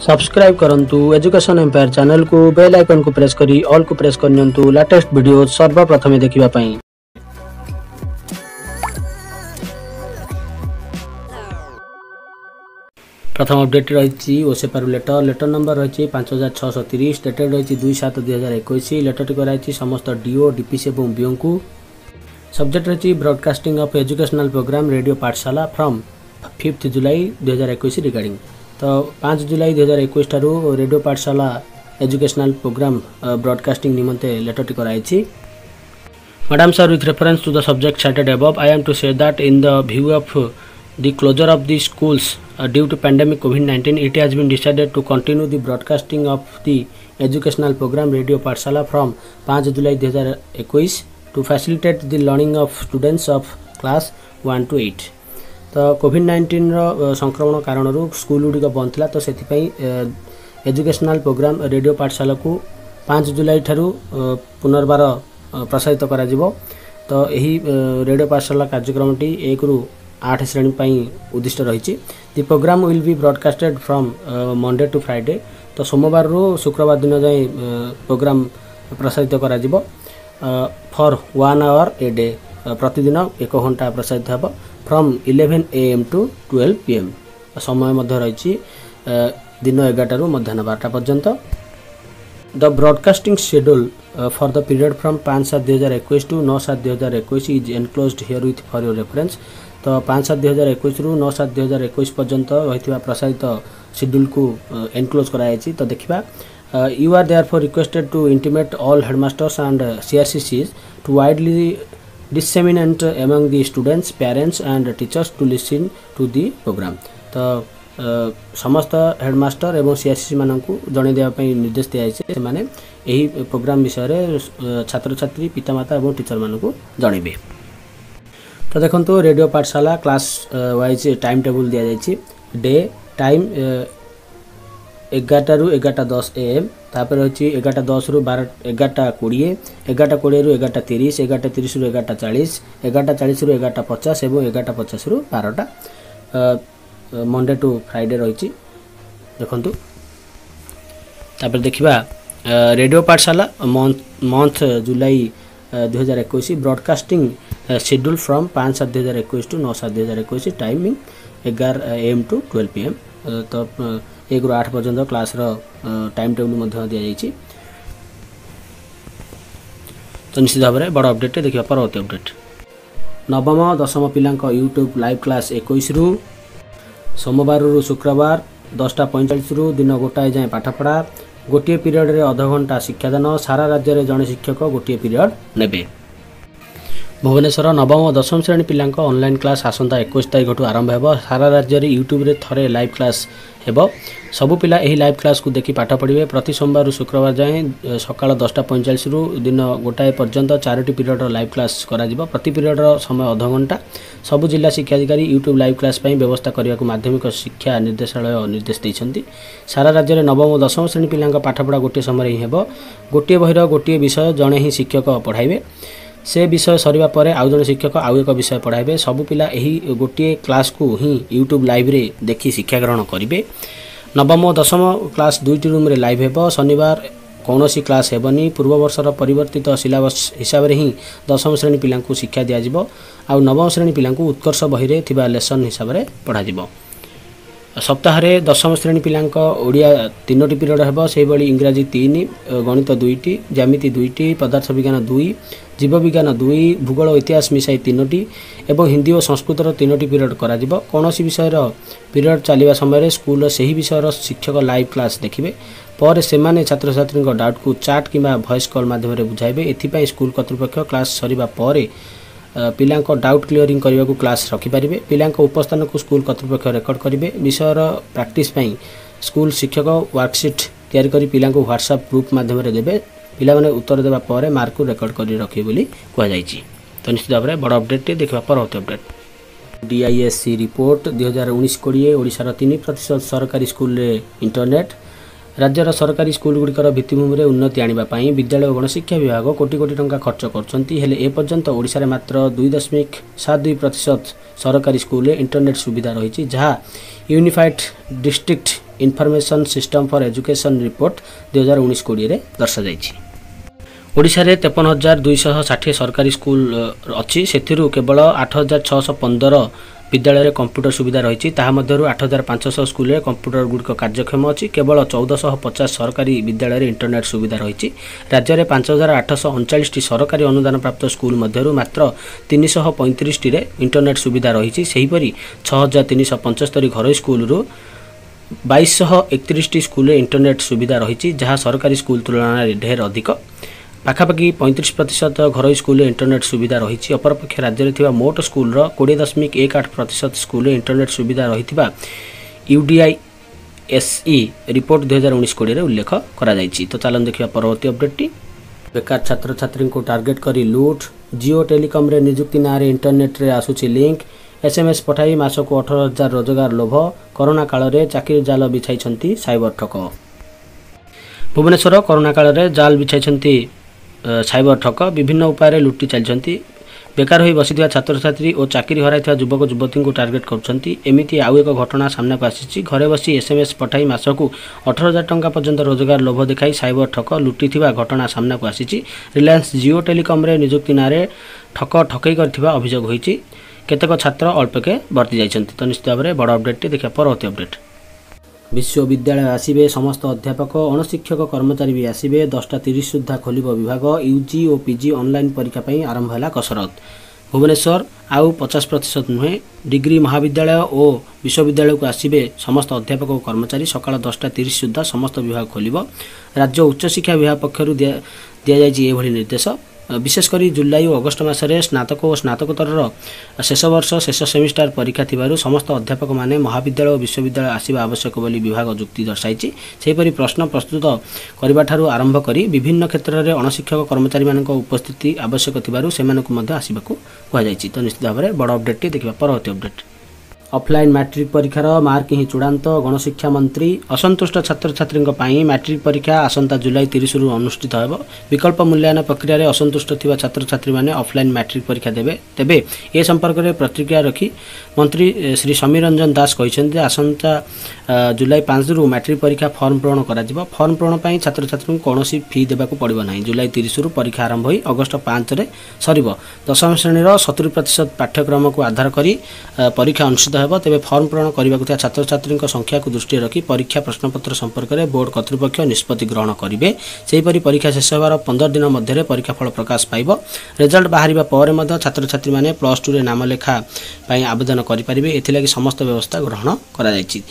Subscribe करंतु education empire channel को bell icon को प्रेस करी ऑल को प्रेस करनियंतु लेटेस्ट वीडियो सर्वप्रथमे देखिबा पई। प्रथम अपडेट रही ओसेपार लेटर नंबर रही 5630 डेटेड रही 2/7/2021। लेटरटी कराई समस्त डीओ डीपीसी और बीओ को। सब्जेक्ट रही broadcasting of educational program radio Pathshala from 5 July 2021 regarding. तो 5 जुलाई 2021 ठारू radio Pathshala educational program broadcasting निमंते लेटरटी कराई। Madam sir, with reference to the subject cited above, I am to say that in the view of the closure of the schools due to pandemic COVID-19, it has been decided to continue the broadcasting of the educational program Radio Pathshala from 5 July 2021 to facilitate the learning of students of class 1 to 8. तो COVID-19 संक्रमण कारण school गुड़िक बंद था, तो से educational program radio पाठशाला को 5 जुलाई ठारू पुनर्बार प्रसारित करा जिवो। तो यही रेडियो पाठशाला कार्यक्रमटी 1 ରୁ 8 श्रेणी पई उद्दिष्ट रही। The program will be broadcasted from Monday to Friday. तो सोमवार रू शुक्रवार दिन जाए प्रोग्राम प्रसारित करा जिवो फॉर 1 आवर ए डे। प्रतिदिन 1 घंटा प्रसारित हेब फ्रॉम 11 AM टू 12 PM। समय मध्य रही दिन 11 ରୁ मध्याह्न 12टा पर्यंत। The broadcasting schedule for the period from 5/7/2021 to 9/7/2021 is enclosed herewith for your reference. तो 5/7/2021 ରୁ 9/7/2021 पर्यंत रही प्रसारित शेड्यूल को एनक्लोज कराई। तो देखा you are therefore requested to intimate all headmasters and CRCCs to widely disseminate among the students, parents and teachers to listen to the program। तो समस्त हेडमास्टर एवं CRCC मानकु जणे देबा पई निर्देश दिया जाय। माने एही प्रोग्राम विषय रे छात्र छात्री पितामाता एवं टीचर मानकु जणेबे। तो देखंतु रेडियो पाठशाला क्लास वाइज टाइम टेबल दिया जाय। डे टाइम 11 ରୁ 11:10 AM। तापर होची 11:10 ରୁ 11:20, 11:20 ରୁ 11:30, 11:30 ରୁ 11:40, 11:40 ରୁ 11:50 एवं 11:50 ରୁ 12टा मंडे टू फ्राइडे रही। देखंतु तापर देखिबा radio Pathshala month July 2021 broadcasting schedule from 5/7/2021 to 9/7/2021 timing 11 AM to 12 PM। तो 1 ରୁ 8 पर्यंत क्लास टाइम टेबल मध्य दि जाइए। तो निश्चित भाव में बड़ अपडेट देखा। परवर्ती अपडेट नवम दशम पिला यूट्यूब लाइव क्लास 21 ରୁ सोमवार ରୁ शुक्रवार 10:45 ରୁ दिन 1 जाए पाठपढ़ा। गोटे पीरियड रे अध घंटा शिक्षादान। सारा राज्य में जड़े शिक्षक गोटे पीरियड नेबे। भुवनेश्वर नवम और दशम श्रेणी पिला ऑनलाइन क्लास आसंता 21 तारीख ठू आरंभ हो। सारा राज्य में यूट्यूब रे थरे लाइव क्लास हेबो। सबु पिला एही लाइव क्लास को देखि पाठ पढ़िबे। प्रति सोमवार शुक्रवार जाए सकाळ 10:45 ରୁ दिन 1 पर्यंत 4टी पीरियड लाइव क्लास करा जिवो। प्रति पीरियड समय अध घंटा। सबु जिला शिक्षाधिकारी यूट्यूब लाइव क्लास पई व्यवस्था करिया को माध्यमिक शिक्षा निर्देशालय निर्देश दैछन्ती। सारा राज्य में नवम और दशम श्रेणी पिला पाठपढ़ा गोटे समय ही हेबो। गोटे बहिर गोटे विषय जणे ही शिक्षक पढ़ाइबे। से विषय सरिबा परे आउ जने शिक्षक आउ एक विषय पढ़ाइबे। सबु पिला एही गोटे क्लास को ही यूट्यूब लाइव रे देखि शिक्षा ग्रहण करिबे। नवम और दशम क्लास 2टी रूम रे लाइव हेबो। शनिवार कौनसी क्लास हेबनी। पूर्व वर्षर परिवर्तित सिलेबस हिसाब रे ही दशम श्रेणी पिला को शिक्षा दिया जिवो। आउ नवम श्रेणी पिला को उत्कर्ष बही रे थिबा लेसन हिसाब रे पढ़ा जिवो। सप्ताह रे दशम श्रेणी पिला ओडिया 3टी पीरियड हेबो। सेही बळी इंग्रजी 3, गणित 2टी, ज्यामिति 2टी, पदार्थ विज्ञान 2, जीव विज्ञान 2, भूगोल और इतिहास मिसाई 3टी एवं हिंदी और संस्कृत 3टी पीरियड करा जिवो। कोनोसी विषयर पीरियड चलिबा समय स्कूल सही विषयर शिक्षक लाइव क्लास देखिबे। पर सेमाने छात्र छात्री डाउट को चैट किंबा वॉइस कॉल माध्यम रे बुझाइबे। एथिपई स्कूल कर्तृपक्ष क्लास सरिबा परे पिला डाउट क्लियरिंग करने को क्लास रखिपारे। पिला उपस्थान को स्कूल कर्तृपक्ष रेकर्ड करेंगे। विषयर प्रैक्टिस पई स्कूल शिक्षक वर्कशीट तैयारी करी पिला व्हाट्सएप ग्रुप माध्यम रे देबे। पिला माने उत्तर देबा परे मार्क को रेकर्ड करी रखिबे बोली कहा जायछि। तो निश्चित भाव में बड़ अपडेट देखा। परवर्ती अपडेट DISC रिपोर्ट 2019-20 ओडिशार 3% सरकारी स्कूल रे इंटरनेट राज्यर सरकारी स्कूलगुड़िकर भित्तिभूमि उन्नति आने विद्यालय और गणशिक्षा विभाग कोटी कोटी टंका खर्च कर एपर्यंत ओडिशा मात्र 2.72% सरकारी स्कूल इंटरनेट सुविधा रही जहाँ unified district information system for education report 2019-20 रे दर्शाई। ओडिशा रे 53,260 सरकारी स्कूल अच्छी से केवल 8,615 विद्यालय कंप्यूटर सुविधा रही मध्य 8,500 स्कूल कंप्यूटर गुड़िक कार्यक्षम अच्छी केवल 1,450 सरकारी विद्यालय इंटरनेट सुविधा रही। राज्य में 5,839 सरकारी अनुदान प्राप्त स्कूल मध्य मात्र 335 रे इंटरनेट सुविधा रही। सेहीपरि 6,375 घरोई स्कूल 2,231 स्कूल इंटरनेट सुविधा रही जहाँ सरकारी स्कूल तुलन ढेर अधिक पाखापाखि 35% घरोई स्कूल इंटरनेट सुविधा रही। अपरपक्ष राज्य में मोट स्कूल 20.18% स्कूल इंटरनेट सुविधा रही UDISE रिपोर्ट 2019-20 उल्लेख करा जायछि। तो चलन देखिए परवर्ती अपडेट। बेकार छात्र छात्री को टार्गेट करी लूट, जियो टेलीकॉम रे नियुक्ति ना रे इंटरनेट रे आसुछि लिंक, SMS पठाई मासको 18,000 रोजगार लोभ, कोरोना काल रे चाकरी जाल बिछाई साइबर ठक। भुवनेश्वर कोरोना काल रे जाल बिछाई साइबर ठक विभिन्न उपाय लुटि चलती। बेकार हो बसी छात्र छात्री और चाकरी हराई युवक युवती को टार्गेट करमती आउ एक घटना सामना को आसी। घरे बसी SMS पठाई मासकू 18,000 टंका पर्यंत रोजगार लोभ देखाई साइबर ठक लुटि घटना सामना को आसी। रिलायंस जियो टेलीकॉम रे नियुक्ति ना ठक ठकई कर अभियोग होती। केतेक छात्र अल्पके भर्ती जाइछन्ति। तो निश्चित भाव में बड़ अपडेट देखिए परवर्ती अपडेट। विश्वविद्यालय आसिबे समस्त अध्यापक अणशिक्षक कर्मचारी भी आसिबे 10:30 सुधा खोलिब विभाग। UG और PG ऑनलाइन परीक्षा पई आरंभ है कसरत। भुवनेश्वर आउ 50% नुहे डिग्री महाविद्यालय और विश्वविद्यालय को आसिबे समस्त अध्यापक और कर्मचारी सकाळ 10:30 सुधा समस्त विभाग खोलिब। राज्य उच्च शिक्षा विभाग पक्षरु दिया जायछि एभली निर्देश। विशेषकर जुलाई और अगस्ट मासरे स्नातक और स्नातकोत्तर शेष वर्ष शेष सेमिस्टार परीक्षा थिबारु समस्त अध्यापक माने महाविद्यालय और विश्वविद्यालय आसिबा आवश्यक बोली विभाग जुक्ति दर्शाई। सेहीपरि प्रश्न प्रस्तुत करबा ठारू आरंभ करी विभिन्न क्षेत्र में अणशिक्षक कर्मचारी मानक उपस्थिति आवश्यक थिबारु सेमानकु मध्ये आसिबाकु कुहा जायछि। तो निश्चित भाव में बड़ अपडेट देखिबा परवर्ती अपडेट। ऑफलाइन मैट्रिक परीक्षार मार्क ही चूड़ांत। गणशिक्षा मंत्री असंतुष्ट छात्र छात्री मैट्रिक परीक्षा आसंता जुलाई 30 रु अनुष्ठित होब। विकल्प मूल्यांकन प्रक्रिया रे असंतुष्ट थिबा छात्र छात्री माने ऑफलाइन मैट्रिक परीक्षा देबे। तेबे ए संपर्क में प्रतिक्रिया रखी मंत्री श्री समीर रंजन दास कहिसेंति आसंता जुलाई 5 रु मैट्रिक परीक्षा फॉर्म पूरण करा जिवो। फॉर्म पूरण पई छात्र छात्री को कोनोसी फी देबाकू पड़िबो नाही। जुलाई 30 रु परीक्षा आरंभ होई अगस्त 5 रे सरीबो। दशम श्रेणी 70% पाठ्यक्रम को आधार करी परीक्षा अनुष्ठित हेबो। तेबे फॉर्म पूरण करने छात्र छात्री संख्या को दृष्टि रखी परीक्षा प्रश्नपत्र संपर्क में बोर्ड कर्तृपक्ष निष्पत्ति ग्रहण करेंगे। सेहीपरि परीक्षा शेष होवार 15 दिन मध्य परीक्षा फल प्रकाश पाइब। रिजल्ट बाहर पर छात्र छात्री मैंने +2 रे नाम लेखा आवेदन करेंगे। एथिलागि समस्त व्यवस्था ग्रहण करा जायछि।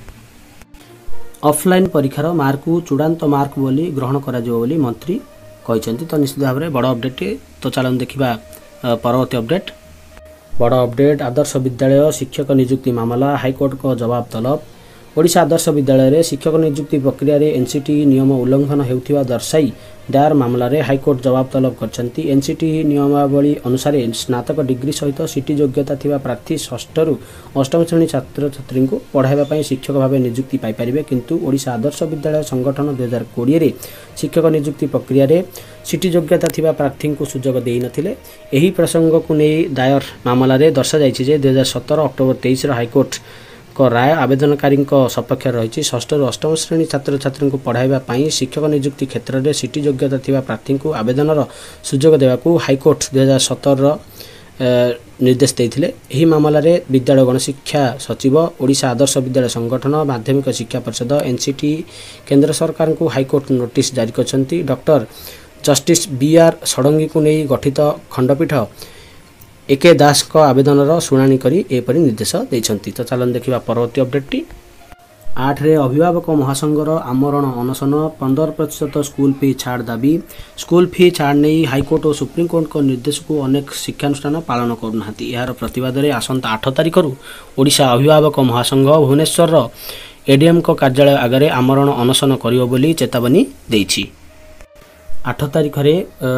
ऑफलाइन परीक्षार मार्क को चूड़ांत मार्क बोली ग्रहण करा जिवो बोली मंत्री कहिसेंति। तो निश्चित भाव में बड़ अपडेट। तो चलन देखिबा परवर्ती अपडेट। बड़ अपडेट। आदर्श विद्यालय शिक्षक नियुक्ति मामला हाईकोर्ट को जवाब तलब। ओडिशा आदर्श विद्यालय रे शिक्षक नियुक्ति प्रक्रिया रे NCT नियम उल्लंघन हेउथिबा दर्शाई दायर मामला रे हाईकोर्ट जवाब तलब करछन्ती। NCT नियमावली अनुसार स्नातक डिग्री सहित सिटी योग्यता थिबा प्रार्थी 6ठ रु 8म श्रेणी छात्र छात्री को पढ़ाइबा पई शिक्षक भाव नियुक्ति पाई परिबे। किंतु ओडिशा आदर्श विद्यालय संगठन 2020 रे शिक्षक नियुक्ति प्रक्रिया रे सिटी योग्यता थिबा प्रार्थी को सुजोग देई नथिले। एही प्रसंग को नै दायर मामला रे दर्शा जायछि जे 2017 अक्टोबर 23 रो हाईकोर्ट को राय आवेदनकारी सपक्ष रही। 6ठ रु 8म श्रेणी छात्र छात्री को पढ़ाइबा पई शिक्षक नियुक्ति क्षेत्र में सिटी योग्यता थिबा प्रार्थी को आवेदनर सुजोग देवाकू हाईकोर्ट 2017 निर्देश देइथिले। एही मामला रे विद्यालय गणशिक्षा सचिव ओडिशा आदर्श विद्यालय संगठन माध्यमिक शिक्षा परिषद NCT केंद्र सरकार को हाईकोर्ट नोटिस जारी करछन्ती। डॉक्टर जस्टिस BR षडंगी को नहीं गठित खंडपीठ एके दास को आवेदनर शुणाणी करी एपरि निर्देश देइछन्ती। तो चलन देखिबा परवर्ती अपडेट। 8 रे अभिभावक महासंघर आमरण अनशन 15% स्कूल फी छाड़ दाबी। स्कूल फी छाड़ नहीं हाईकोर्ट और सुप्रीमकोर्ट को निर्देश को अनेक शिक्षानुष्ठान पालन करूना। यार प्रतिवाद में आसंता 8 तारिख ओडिशा अभिभावक महासंघ भुवनेश्वर ADM को कार्यालय आगे आमरण अनशन करियो बोली चेतावनी देइछि। 8 तारिख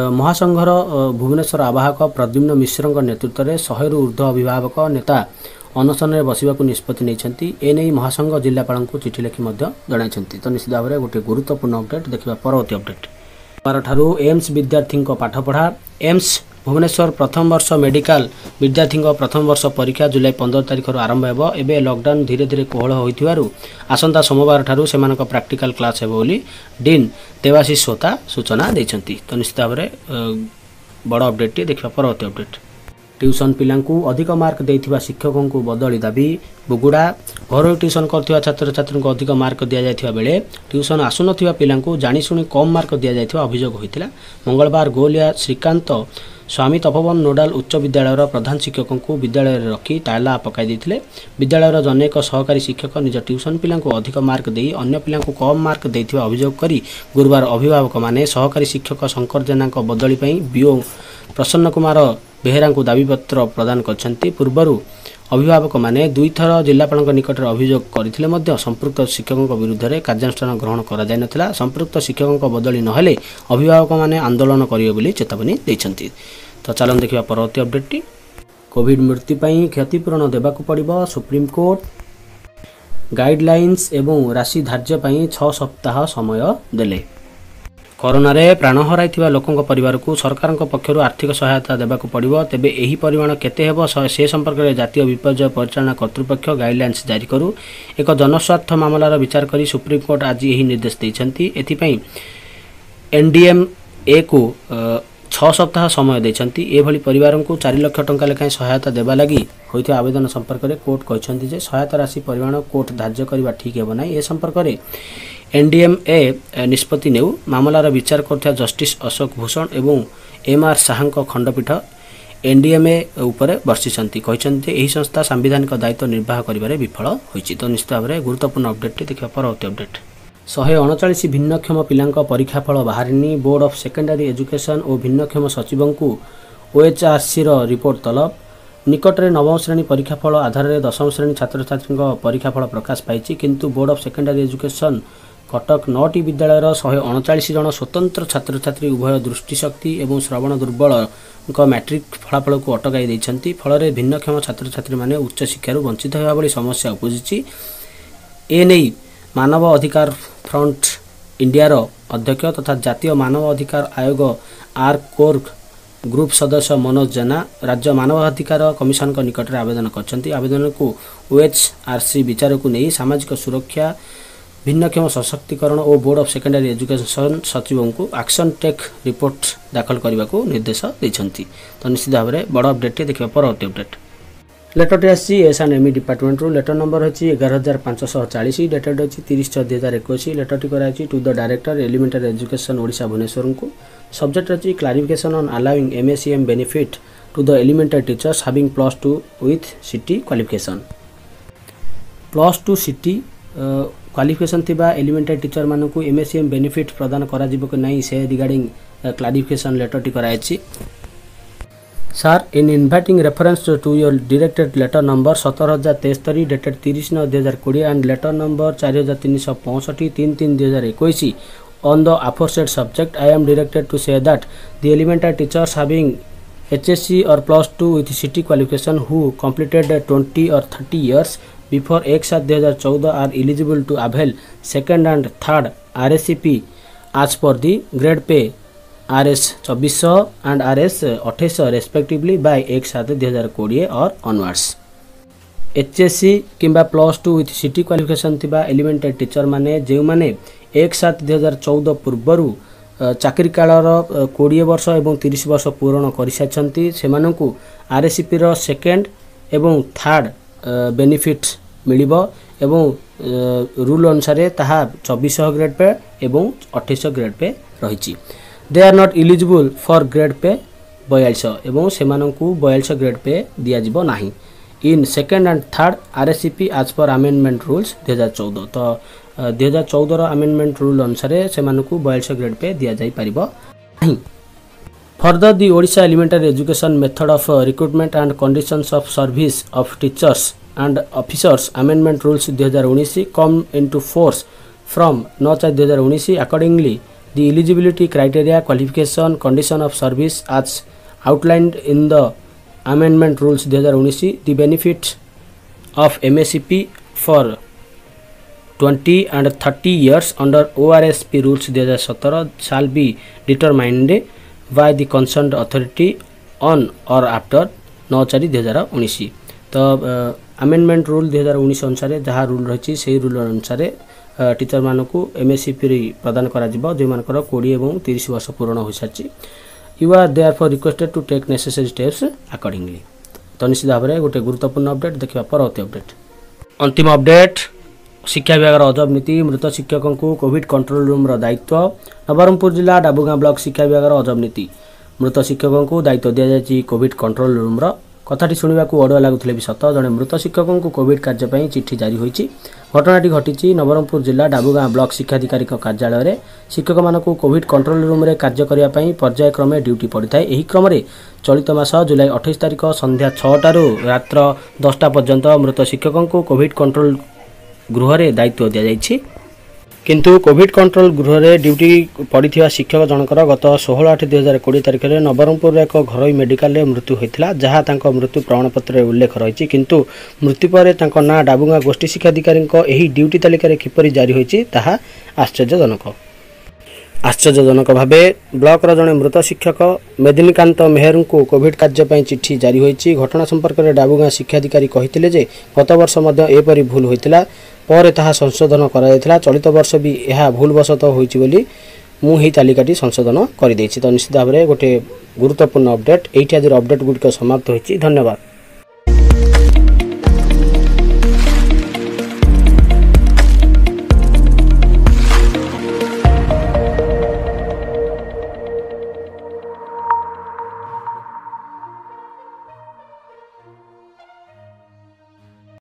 महासंघर भुवनेश्वर आवाहक प्रद्युम्न मिश्र नेतृत्व में 100 रु ऊर्ध्व अभिभावक नेता अनशन बसवाक निष्पत्ति नहीं एने महासंघ जिलापाल को चिठी लिखि जन तो निश्चित भाव में गोटे गुरुत्वपूर्ण अपडेट देखा परवर्ती अपडेट 12 एम्स विद्यार्थी पाठपढ़ा एम्स भुवनेश्वर प्रथम वर्ष मेडिकल विद्यार्थी प्रथम वर्ष परीक्षा जुलाई 15 तारिख आरंभ हो एवं लॉकडाउन धीरे धीरे कोहल हो आसंता सोमवार ठारू सेमानक प्रैक्टिकल क्लास हेबो बोली डीन देवाशीष सोता सूचना देइछंती तो निश्चित भाव में बड़ अपडेट टी देखा परवर्ती अपडेट ट्यूशन पिलांकु अधिक मार्क देइथिबा शिक्षकों को बदली दाबी बुगुड़ा घर ट्यूशन करथिबा छात्र छात्री को अधिक मार्क दिया जायथिबा बेले ट्यूशन आसुनथिबा पिलांकु जानि सुनि कम मार्क दिया जायथिबा अभियोग होइतिला मंगलवार गोलिया श्रीकांत स्वामी तपोवन नोडाल उच्च विद्यालय प्रधान शिक्षकों को विद्यालय रखी ताला पकाई देथिले विद्यालय जनेक सहकारी शिक्षक निज ट्यूशन पिलांकु अधिक मार्क देई अन्य पिलांकु कम मार्क देइथिबा अभियोग करी गुरुवार अभिभावक माने सहकारी शिक्षक शंकर जेना बदली पई बीओ प्रसन्न कुमार बेहेरा को दाबीपत्र प्रदान करछंती पूर्वरु अभिभावक माने दुई थर जिलापाल निकट अभियोग करथिले मध्य संपृक्त शिक्षकों विरुद्ध में कार्यानुष्ठान ग्रहण करा जाय नथिला संपृक्त शिक्षकों बदली नहेले अभिभावक माने आंदोलन करिवे बोली चेतावनी दैछंती तो चलन देखिबा परवर्ती अपडेट टी कोविड मृत्यु पई क्षतिपूरण देबाकू पड़िबो सुप्रीम कोर्ट गाइडलाइंस एवं राशि धार्य पई 6 सप्ताह समय देले कोरोना रे प्राण हराइथिबा लोकंक परिवार को सरकार पक्षर आर्थिक सहायता देबाकू पड़िबो तेबे एही परिमाण केते हेबो से संपर्क में जातीय विपर्यय परिचालना कर्तृपक्ष गाइडलाइंस जारी करू एक जनस्वार्थ मामलार विचार करी सुप्रीम कोर्ट आज यही निर्देश दैछंती एथिपई एनडीएमए को 6 सप्ताह समय दैछंती एभली परिवार को 4 लाख टंका लेखाएं सहायता देबा लगी होइथिबा आवेदन संपर्क में कोर्ट कहछंती जे सहायता राशि परिमाण कोर्ट धार्य करबा ठीक हेबो नै ए संपर्क में एनडीएमए निष्पत्ति नेउ मामलार विचार करथिया जस्टिस अशोक भूषण एवं एमआर शाहଙ୍କ खंडपीठ एनडीएमए उपरे वर्षिसंती कहछंती एही संस्था संवैधानिक दायित्व निर्वाह करिबारे विफल होइछि तो निश्चित भाव में गुरुत्वपूर्ण अपडेट देखिबा परवर्ती अपडेट 139 भिन्नक्षम पिलांक परीक्षाफल बाहरिनी बोर्ड ऑफ सेकेंडरी एजुकेशन और भिन्नक्षम सचिवों ओएचआरसी रिपोर्ट तलब निकटरे नवम श्रेणी परीक्षाफल आधार में 10म श्रेणी छात्र छात्री परीक्षाफल प्रकाश पाई किंतु board of secondary education Cuttack 9टी विद्यालय 139 जन स्वतंत्र छात्र छात्री उभय दृष्टिशक्ति और श्रवण दुर्बल मैट्रिक फलाफल को अटकाई देइछंती फल भिन्नक्षम छात्र छात्री माने उच्च शिक्षार वंचित होगा भली समस्या उपजिछि एने मानव अधिकार फ्रंट इंडिया अध्यक्ष तथा जातीय मानव अधिकार आयोग आर कोर ग्रुप सदस्य मनोज जेना राज्य मानवाधिकार कमिशन को निकट में आवेदन करछंती आवेदन को ओएचआरसी विचार को नहीं सामाजिक सुरक्षा भिन्नक्षम सशक्तिकरण और बोर्ड ऑफ सेकेंडरी एजुकेशन सचिवों को एक्शन टेक रिपोर्ट दाखल करने को निर्देश देछंती तो निश्चित भाव में बड़ अपडेट देखिए परवर्ती अपडेट लेटर आसी एस&एम डिपार्टमेंट रू लेटर नंबर अच्छी 11540 डेटेड अच्छी 30/6/2021 लेटर टी कराई to the director elementary education Odisha Bhubaneswar को सब्जेक्ट अच्छी clarification on allowing MACM benefit to the elementary teachers having +2 with city qualification +2 city qualification थिबा एलिमेंटरी टीचर मानू को एमएसीएम बेनिफिट प्रदान करा जिवो कि नहीं से रिगार्डिंग क्लारिफिकेशन लेटर टी कराई Sir, in inviting reference to your directed letter number 17063 dated 30/9/2020 and letter number 4365 3/3/2021 on the aforesaid subject, I am directed to say that the elementary teachers having HSC or +2 with city qualification who completed 20 or 30 years before 1/7/2014 are eligible to avail second and third RSCP as per the grade pay RS 2400 and RS 2800 respectively by 1/7/2020 or onwards. HSC किंबा +2 with city qualification थिबा elementary teacher माने जे माने 1/7/2014 पूर्वरु चाकरी कालर 20 वर्ष एवं 30 वर्ष पूर्ण करिसाछंती सेमानकु RSCP रो सेकेंड एवं थर्ड बेनिफिट मिलिबो एवं रूल अनुसार ताहा 2400 ग्रेड पे एवं 2800 ग्रेड पे रहिछि they are not eligible for grade pay 4200 एवं सेमानकु 4200 ग्रेड पे दिया जिवो नाही in second and third RSCP आज पर अमेंडमेंट रूल्स 2014 तो 2014 रो अमेंडमेंट रूल अनुसार सेमानकु 4200 ग्रेड पे दिया जाई परिबो नाही further the Odisha elementary education method of recruitment and conditions of service of teachers and officers amendment rules 2019 come into force from 9/4/2019 accordingly the eligibility criteria qualification condition of service as outlined in the amendment rules 2019 the benefit of MSCP for 20 and 30 years under ORSP rules 2017 shall be determined by the concerned authority on or after 9/4/2019। तो amendment rule 2019 अनुसार जहाँ rule रही से rule अनुसार teacher मानक MSCP प्रदान करा जो मानकर 20 और 30 वर्ष पूर्ण हो सारी। You are therefore requested to take necessary steps accordingly. तो निश्चित भाव में गोटे गुरुत्वपूर्ण अपडेट देखा परवर्ती अपडेट। अंतिम अपडेट शिक्षा विभाग अजब नीति मृत शिक्षकों को कोविड कंट्रोल रूम दायित्व। नवरंगपुर जिला डाबुगां ब्लॉक शिक्षा विभाग अजब नीति मृत शिक्षकों को दायित्व दि जाए कोविड कंट्रोल रूम कथाटी शुणा अड़ुआ लगुले भी सत जड़े मृत शिक्षकों को कोविड कार्य चिठी जारी होती। घटनाटी घटी नवरंगपुर जिला डाबुगां ब्लॉक शिक्षाधिकारी कार्यालय में शिक्षक मानक कोविड कंट्रोल रूम रे कार्य करने पर्यायक्रमे ड्यूटी पड़ी था। यही क्रम चलित मास जुलाई 28 तारिख संध्या 6टारू रात्र 10टा पर्यंत मृत शिक्षकों को कोविड कंट्रोल गृह रे दायित्व दि जाइछि। किंतु कोविड कंट्रोल गृह रे ड्यूटी पड़ी शिक्षक जनकर गत 16/8/2020 तारिख में नवरंगपुर एक घरोई मेडिकल मृत्यु होता जहाँ तांको मृत्यु प्रमाणपत्र उल्लेख रही। किंतु मृत्यु पर ना डाबुगां गोष्ठी शिक्षाधिकारी यही ड्यूटी तालिका किपरि जारी होती ताहा आश्चर्यजनक भावे ब्लॉक जड़े मृत शिक्षक मेदिनीकांत मेहर को कोविड कार्य चिठी जारी होती। घटना संपर्क में डाबुगां शिक्षाधिकारी कहते जे गत वर्ष एपरी भूल होता पर ताहा संशोधन कराइथिला। चलित वर्ष भी यह भूलवशत होइछि बोली मुझे तालिकाटी संशोधन कर। तो निश्चित भाव में गोटे गुरुत्वपूर्ण अपडेट ये आज अपडेट गुड़िक समाप्त होइछि। धन्यवाद।